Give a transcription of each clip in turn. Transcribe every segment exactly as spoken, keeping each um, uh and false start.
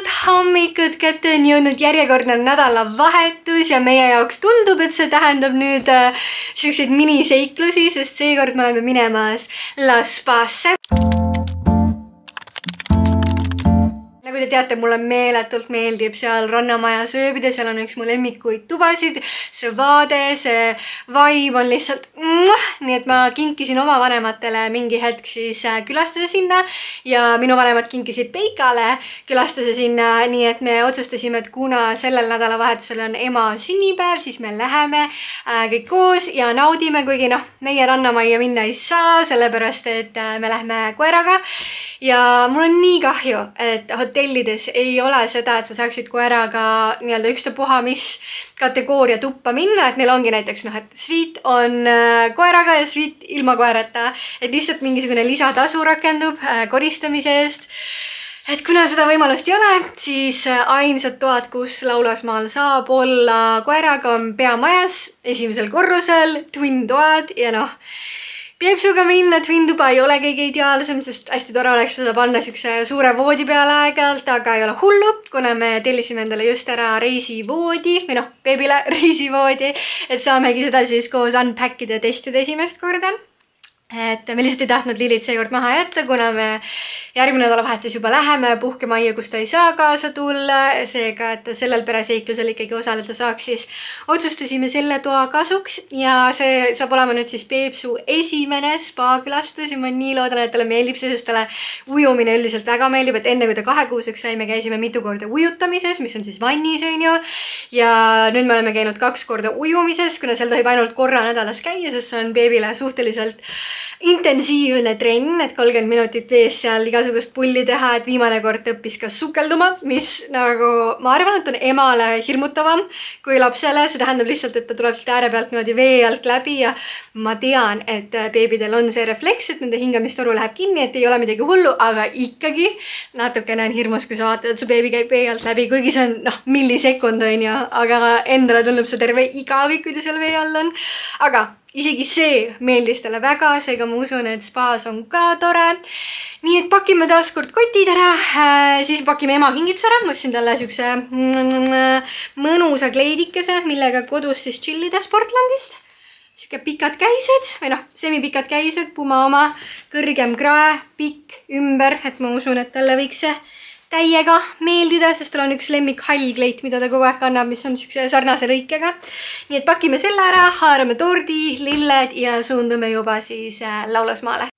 ilusat hommikut, kätte on jõudnud järjekordne nädalavahetus ja meie jaoks tundub, et see tähendab nüüd äh, selliseid miniseiklusi, sest seekord me oleme minemas La Spasse. Nagu te teate, mulle meeletult meeldib seal rannamajas ööbida, seal on üks mu lemmikuid tubasid, see vaade, see vibe on lihtsalt mwah! Nii et ma kinkisin oma vanematele mingi hetk siis külastuse sinna ja minu vanemad kinkisid Peikale külastuse sinna, nii et me otsustasime, et kuna sellel nädalavahetusel on ema sünnipäev, siis me läheme äh, kõik koos ja naudime, kuigi noh, meie rannamajja minna ei saa, sellepärast et äh, me lähme koeraga ja mul on nii kahju, et hotellides ei ole seda, et sa saaksid koeraga nii-öelda ükstapuha mis kategooria tuppa minna, et neil ongi näiteks noh, et suite on äh, koeraga ja suite ilma koerata, et lihtsalt mingisugune lisatasu rakendub äh, koristamise eest. Et kuna seda võimalust ei ole, siis ainsad toad, kus Laulasmaal saab olla koeraga, on peamajas, esimesel korrusel, twin toad ja noh, Peepsuga minna twin tuba ei ole kõige ideaalsem, sest hästi tore oleks seda panna siukse suure voodi peale aeg-ajalt, aga ei ole hullu, kuna me tellisime endale just ära reisivoodi või noh, beebile reisivoodi, et saamegi seda siis koos unpackida ja testida esimest korda. Et me lihtsalt ei tahtnud Lilit seekord maha jätta, kuna me järgmine nädalavahetus juba läheme puhkemajja, kus ta ei saa kaasa tulla, seega, et sellel pereseiklusel ikkagi osaleda saaks, siis otsustasime selle toa kasuks ja see saab olema nüüd siis Peepsu esimene spa-külastus ja ma nii loodan, et talle meeldib see, sest talle ujumine üldiselt väga meeldib, et enne kui ta kahekuuseks sai, me käisime mitu korda ujutamises, mis on siis vannis, on ju, ja nüüd me oleme käinud kaks korda ujumises, kuna seal tohib ainult korra nädalas käia, sest see on beebile suhteliselt intensiivne trenn, et kolmkümmend minutit vees seal igasugust pulli teha, et viimane kord õppis ka sukelduma, mis nagu ma arvan, et on emale hirmutavam kui lapsele. See tähendab lihtsalt, et ta tuleb sealt ääre pealt niimoodi vee alt läbi ja ma tean, et beebidel on see refleks, et nende hingamistoru läheb kinni, et ei ole midagi hullu, aga ikkagi natukene on hirmus, kui sa vaatad, et su beebi käib vee alt läbi, kuigi see on noh, millisekund on ju, aga endale tundub see terve igavik, kui ta seal vee all on. Aga isegi see meeldis talle väga, seega ma usun, et spaas on ka tore. Nii et pakime taas kord kotid ära, siis pakime ema kingitus ära. Ma ostsin talle siukse mõnusa kleidikese, millega kodus siis chillida Sportlandist. Siuke pikad käised või noh, semipikad käised, Puma oma, kõrgem krae, pikk ümber, et ma usun, et talle võiks see täiega meeldida, sest tal on üks lemmik hallkleit, mida ta kogu aeg kannab, mis on siukse sarnase lõikega. Nii et pakime selle ära, haarame tordi, lilled ja suundume juba siis Laulasmaale.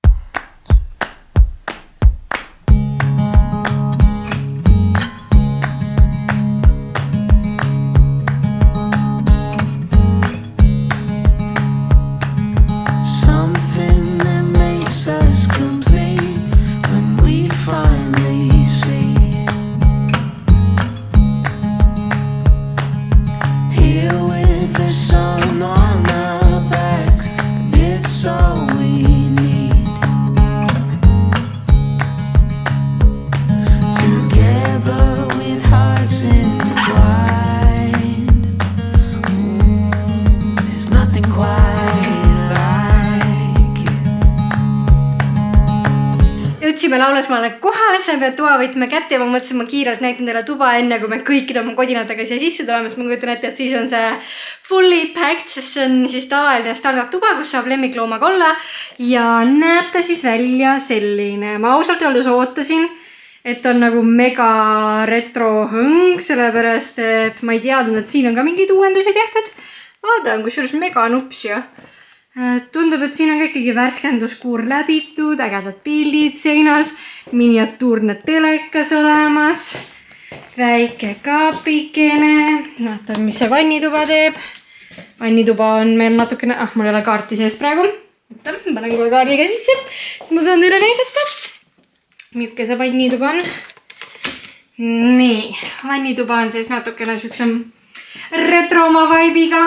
Jõudsime Laulasmaale kohale, saime toa võtme kätte ja ma mõtlesin, ma kiirelt näitan teile tuba enne, kui me kõikide oma kodinatega siia sisse tuleme, sest ma kujutan ette, et siis on see fully packed, sest see on siis tavaline standard tuba, kus saab lemmikloomaga olla ja näeb ta siis välja selline. Ma ausalt öeldes ootasin, et on nagu mega retro hõng, sellepärast, et ma ei teadnud, et siin on ka mingeid uuendusi tehtud. Vaada on kusjuures mega nups ja tundub, et siin on ka ikkagi värskenduskuur läbitud, ägedad pildid seinas, miniatuurne telekas olemas, väike kaapikene, vaatame, mis see vannituba teeb. Vannituba on meil natukene, ah, mul ei ole kaarti sees praegu. Ma panen kohe kaardiga sisse, siis ma saan teile näidata. Milline see vannituba on? Nii, vannituba on siis natukene siuksem retroma vibe'iga.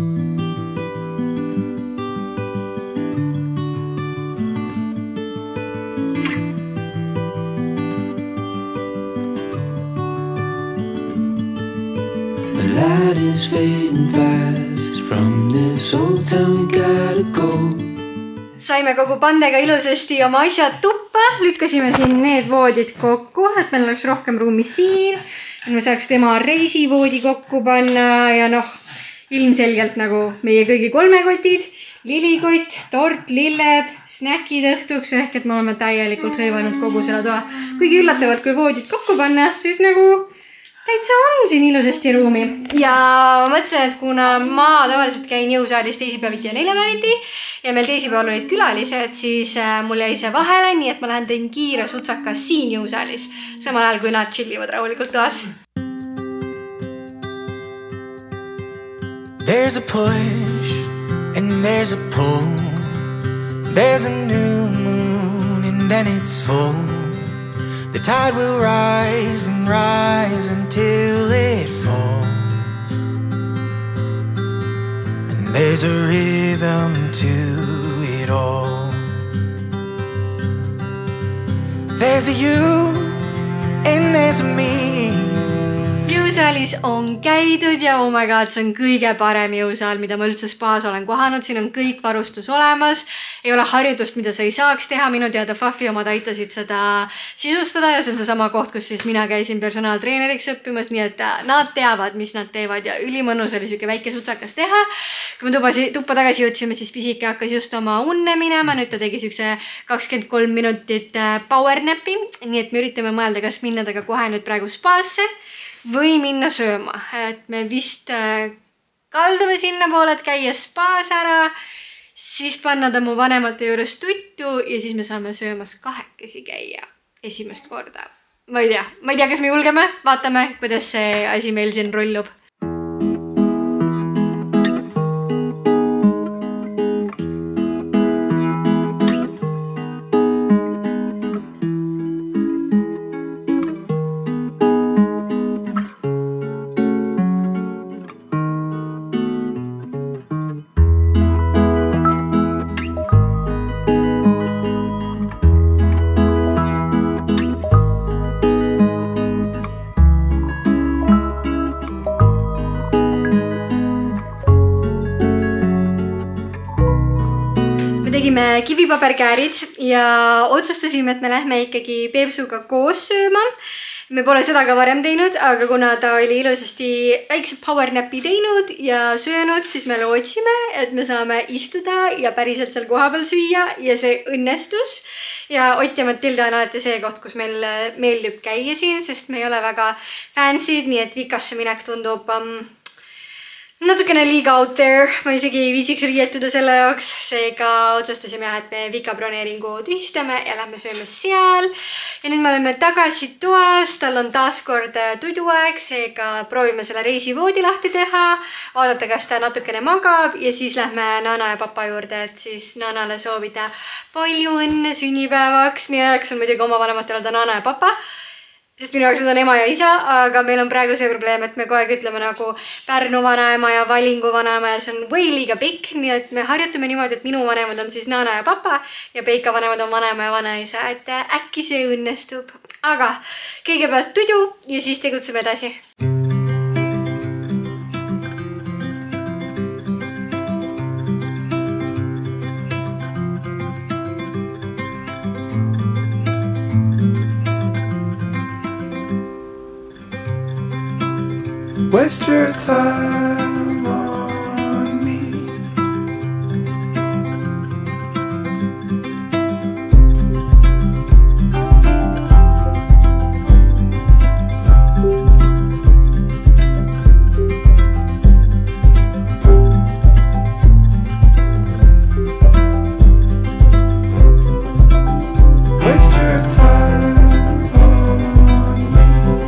Light is fading fast from this old town we gotta go. Saime kogu pandega ilusasti oma asjad tuppa lükkasime siin need voodid kokku, et meil oleks rohkem ruumi siin, et me saaks tema reisivoodi kokku panna ja noh, ilmselgelt nagu meie kõigi kolmekotid, lilikott, tort, lilled, snäkid õhtuks ehk et me oleme täielikult hõivanud kogu selle toa. Kuigi üllatavalt, kui voodid kokku panna, siis nagu täitsa on siin ilusasti ruumi. Ja mõtlesin, et kuna ma tavaliselt käin jõusaalis teisipäeviti ja neljapäeviti ja meil teisipäeval olid külalised, siis mul jäi see vahele, nii et ma lähen teen kiire sutsaka siin jõusaalis, samal ajal kui nad chillivad rahulikult toas. There's a push and there's a pull. There's a new moon and then it's full. The tide will rise and rise until it falls. And there's a rhythm to it all. There's a you and there's a me. Jõusaalis on käidud ja oh my god, see on kõige parem jõusaal, mida ma üldse spaas olen kohanud. Siin on kõik varustus olemas. Ei ole harjutust, mida sa ei saaks teha. Minu teada Fafi omad aitasid seda sisustada ja see on see sama koht, kus siis mina käisin personaaltreeneriks õppimas, nii et nad teavad, mis nad teevad ja ülimõnus oli süke väike sutsakas teha. Kui me tuppa, tuppa tagasi jõudsime, siis pisike hakkas just oma unne minema. Nüüd ta tegi sükse kakskümmend kolm minutit power napi, nii et me üritame mõelda, kas minna taga kohe nüüd praegu spaasse või minna sööma, et me vist kaldume sinna poole, et käia spaas ära, siis panna ta mu vanemate juures tuttu ja siis me saame söömas kahekesi käia esimest korda. Ma ei tea, ma ei tea, kas me julgeme, vaatame, kuidas see asi meil siin rollub. Tegime kivipaberkäärid ja otsustasime, et me lähme ikkagi Peepsuga koos sööma. Me pole seda ka varem teinud, aga kuna ta oli ilusasti väikse power napi teinud ja söönud, siis me lootsime, et me saame istuda ja päriselt seal koha peal süüa ja see õnnestus. Ja Ott ja Matilda on alati see koht, kus meil meeldib käia siin, sest me ei ole väga fansid, nii et Vikasse minek tundub um, natukene liiga out there, ma isegi ei viitsiks riietuda selle jaoks, seega otsustasime, et me Vika broneeringu tühistame ja lähme sööme seal. Ja nüüd me oleme tagasi toas, tal on taaskord tuduaeg, seega proovime selle reisivoodi lahti teha, vaadata, kas ta natukene magab ja siis lähme Nana ja papa juurde, et siis Nanale soovida palju õnne sünnipäevaks, nii ajaks on muidugi oma vanematel öelda Nana ja papa. Sest minu jaoks on ema ja isa, aga meil on praegu see probleem, et me kogu aeg ütleme nagu Pärnu vanaema ja Valingu vanaema ja see on või liiga pikk, nii et me harjutame niimoodi, et minu vanemad on siis Nana ja papa ja Peika vanemad on vanaema ja vanaisa, et äkki see õnnestub. Aga kõigepealt tudu ja siis tegutseme edasi. Waste your time on me. Waste your time on me.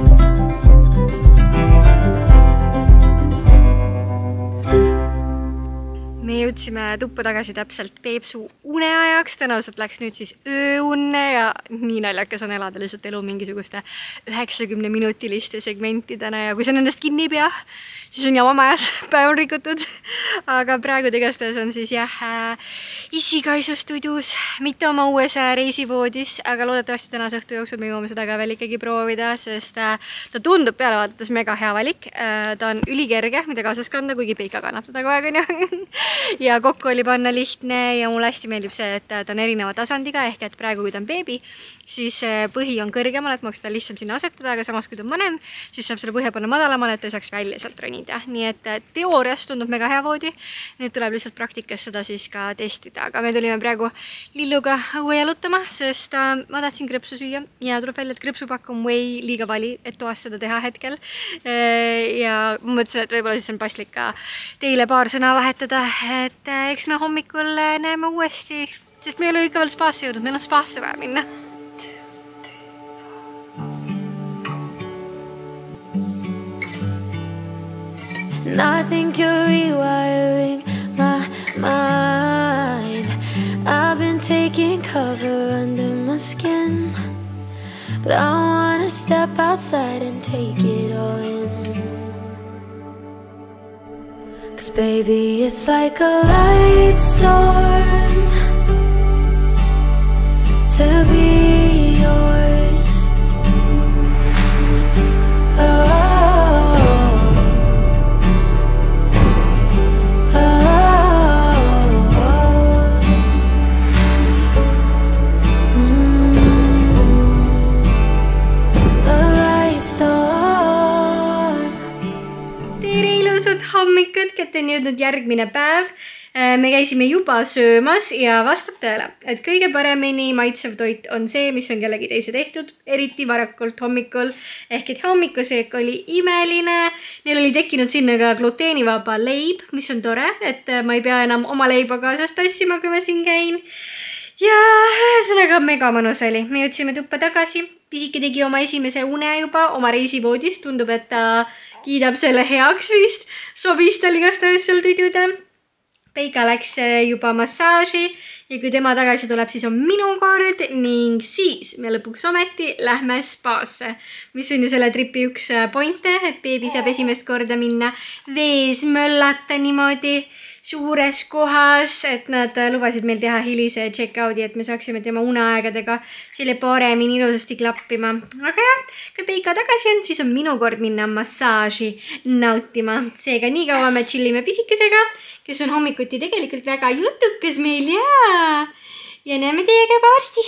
Me jõudsime tuppa tagasi täpselt Peepsu uneajaks, tõenäoliselt läks nüüd siis ööunne ja nii naljakas on elada lihtsalt elu mingisuguste üheksakümne minutiliste segmentidena ja kui sa nendest kinni ei pea, siis on jama majas, päev on rikutud. Aga praegu tegastes on siis jah Issi-Kaisu studios, mitte oma uues reisivoodis, aga loodetavasti tänase õhtu jooksul me jõuame seda ka veel ikkagi proovida, sest ta tundub peale vaadates mega hea valik. Ta on ülikerge, mida kaasas kanda, kuigi Peika kannab teda kogu aeg on ju. Ja kokku oli panna lihtne ja mulle hästi meeldib see, et ta on erineva tasandiga, ehk et praegu, kui ta on beebi, siis põhi on kõrgemal, et ma oleks ta lihtsam sinna asetada, aga samas, kui ta on vanem, siis saab selle põhja panna madalamale, et ta saaks välja sealt ronida. Nii et teoorias tundub mega hea voodi. Nüüd tuleb lihtsalt praktikas seda siis ka testida, aga me tulime praegu Lilluga õue jalutama, sest ma tahtsin krõpsu süüa ja tuleb välja, et krõpsupakk on way liiga vali, et toas seda teha hetkel. Ja ma mõtlesin, et võib-olla siis on paslik ka teile paar sõna vahetada, et eks me hommikul näeme uuesti, sest me ei ole ikka veel spaasse jõudnud, meil on spaasse vaja minna. And I think you're rewiring my mind. I've been taking cover under my skin, but I wanna step outside and take it all in. 'Cause baby, it's like a light storm to be yours. Oh. Hommikut, kätte on jõudnud järgmine päev. Me käisime juba söömas ja vastab tõele, et kõige paremini maitsev toit on see, mis on kellegi teise tehtud, eriti varakult hommikul. Ehk et hommikusöök oli imeline. Neil oli tekkinud sinna ka gluteenivaba leib, mis on tore, et ma ei pea enam oma leiba kaasas tassima, kui ma siin käin. Ja ühesõnaga mega mõnus oli. Me jõudsime tuppa tagasi. Pisike tegi oma esimese une juba oma reisivoodis. Tundub, et ta kiidab selle heaks vist. Sobis tal igastahes seal tüduda. Peika läks juba massaaži ja kui tema tagasi tuleb, siis on minu kord ning siis me lõpuks ometi lähme spaasse, mis on ju selle tripi üks pointe, et beebi saab esimest korda minna vees möllata niimoodi suures kohas, et nad lubasid meil teha hilise check-out'i, et me saaksime tema uneaegadega selle paremini ilusasti klappima. Aga jah, kui Peika tagasi on, siis on minu kord minna massaaži nautima. Seega nii kaua me chillime pisikesega, kes on hommikuti tegelikult väga jutukas meil ja, ja näeme teiega juba varsti.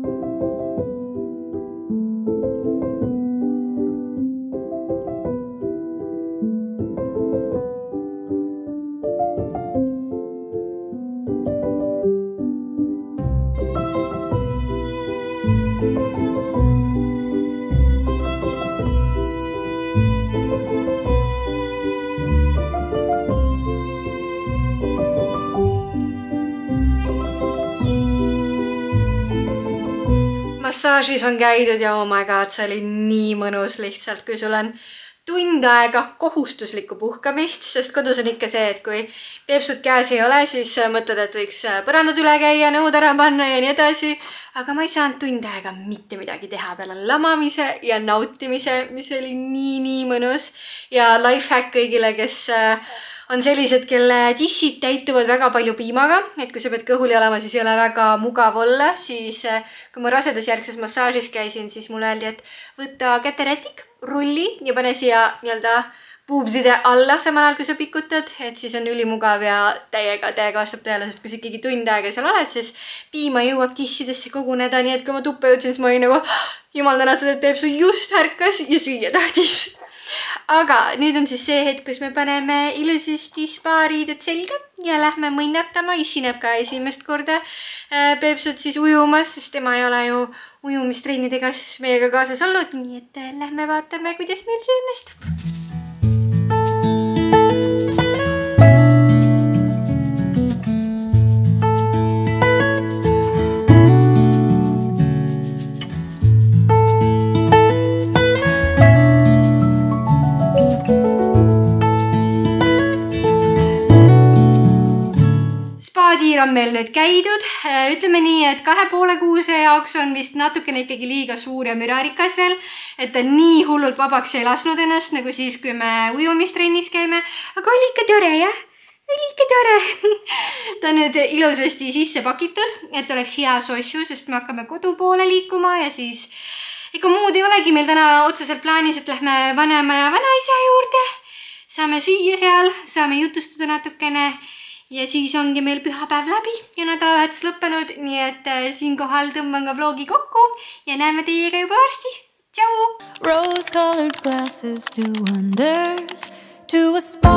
Massaažis on käidud ja oh my god, see oli nii mõnus lihtsalt, kui sul on tund aega kohustuslikku puhkamist, sest kodus on ikka see, et kui peepsud käes ei ole, siis mõtled, et võiks põrandad üle käia, nõud ära panna ja nii edasi. Aga ma ei saanud tund aega mitte midagi teha peale lamamise ja nautimise, mis oli nii, nii mõnus. Ja lifehack kõigile, kes on sellised, kelle tissid täituvad väga palju piimaga, et kui sa pead kõhuli olema, siis ei ole väga mugav olla, siis kui ma rasedusjärgses massaažis käisin, siis mulle öeldi, et võtta käterätik, rulli ja pane siia nii-öelda puubside alla samal ajal, kui sa pikutad, et siis on ülimugav ja täiega, täiega vastab tõele, sest kui sa ikkagi tund aega seal oled, siis piima jõuab tissidesse koguneda, nii et kui ma tuppa jõudsin, siis ma olin nagu jumal tänatud, et Peepsu just ärkas ja süüa tahtis. Aga nüüd on siis see hetk, kus me paneme ilusasti spaariided selga ja lähme mõnnatama. Issi näeb ka esimest korda Peepsut siis ujumas, sest tema ei ole ju ujumistrennidega meiega kaasas olnud. Nii et lähme vaatame, kuidas meil see õnnestub. Tiir on meil nüüd käidud. Ütleme nii, et kahe poole kuuse jaoks on vist natukene ikkagi liiga suur ja müraarikas veel, et ta nii hullult vabaks ei lasnud ennast, nagu siis, kui me ujumistrennis käime. Aga oli ikka tore, jah? Oli ikka tore. Ta on nüüd ilusasti sisse pakitud, et oleks hea sossu, sest me hakkame kodu poole liikuma ja siis ega muud ei olegi meil täna otseselt plaanis, et lähme vanema ja vanaisa juurde. Saame süüa seal, saame jutustada natukene ja siis ongi meil pühapäev läbi ja nädalavahetus lõppenud, nii et siinkohal tõmban ka vlogi kokku ja näeme teiega juba varsti. Tšau! Rose-colored glasses do wonders to a spark.